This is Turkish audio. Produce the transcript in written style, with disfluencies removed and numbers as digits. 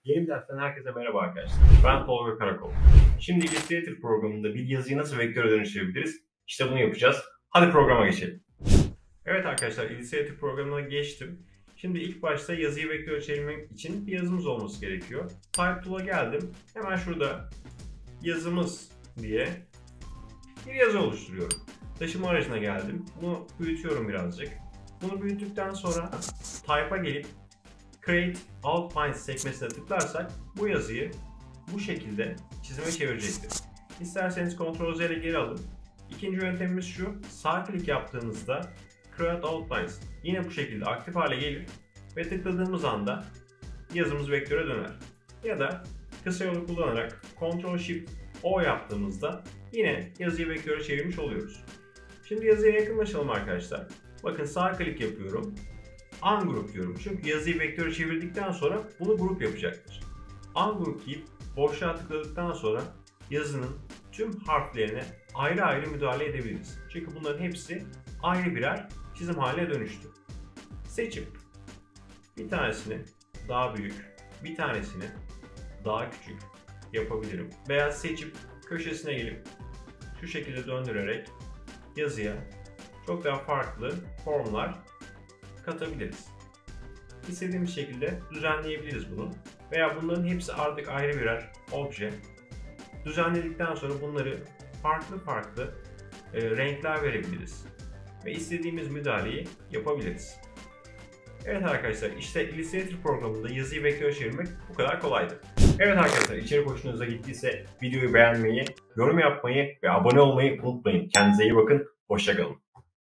Yeni bir dersten herkese merhaba arkadaşlar. Ben Tolga Karakol. Şimdi Illustrator programında bir yazıyı nasıl vektöre dönüştürebiliriz? İşte bunu yapacağız. Hadi programa geçelim. Evet arkadaşlar, Illustrator programına geçtim. Şimdi ilk başta yazıyı vektöre çevirmek için bir yazımız olması gerekiyor. Type Tool'a geldim. Hemen şurada yazımız diye bir yazı oluşturuyorum. Taşıma aracına geldim. Bunu büyütüyorum birazcık. Bunu büyüttükten sonra Type'a gelip Create Outlines sekmesine tıklarsak bu yazıyı bu şekilde çizime çevirecektir. İsterseniz Ctrl Z ile geri alın. İkinci yöntemimiz şu. Sağ klik yaptığımızda Create Outlines yine bu şekilde aktif hale gelir ve tıkladığımız anda yazımız vektöre döner. Ya da kısa yolu kullanarak Ctrl Shift O yaptığımızda yine yazıyı vektöre çevirmiş oluyoruz. Şimdi yazıya yakınlaşalım arkadaşlar. Bakın sağ klik yapıyorum. Ungroup diyorum. Çünkü yazıyı vektöre çevirdikten sonra bunu grup yapacaktır. Ungroup deyip boşluğa tıkladıktan sonra yazının tüm harflerine ayrı ayrı müdahale edebiliriz. Çünkü bunların hepsi ayrı birer çizim haline dönüştü. Seçip bir tanesini daha büyük, bir tanesini daha küçük yapabilirim. Veya seçip köşesine gelip şu şekilde döndürerek yazıya çok daha farklı formlar katabiliriz. İstediğimiz şekilde düzenleyebiliriz bunu. Veya bunların hepsi artık ayrı birer obje. Düzenledikten sonra bunları farklı farklı renkler verebiliriz. Ve istediğimiz müdahaleyi yapabiliriz. Evet arkadaşlar, işte Illustrator programında yazıyı vektöre çevirmek bu kadar kolaydı. Evet arkadaşlar, içerik hoşunuza gittiyse videoyu beğenmeyi, yorum yapmayı ve abone olmayı unutmayın. Kendinize iyi bakın, hoşça kalın.